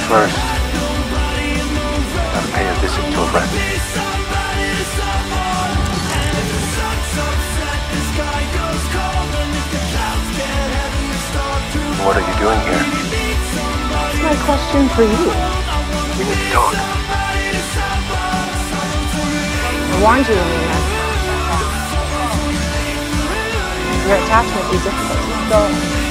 first, I gotta pay a visit to a friend. What are you doing here? That's my question for you. We need to talk. I warned you when we met. Your attachment is difficult. Go.